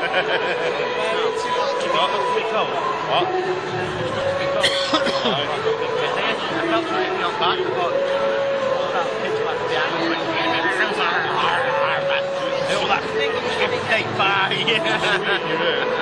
What? I felt something on back. I thought, that pitch back behind me when he came in. It was like, take 5.